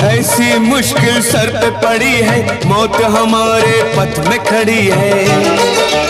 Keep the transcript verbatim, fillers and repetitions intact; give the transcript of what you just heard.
ऐसी मुश्किल सर पे पड़ी है, मौत हमारे पथ में खड़ी है।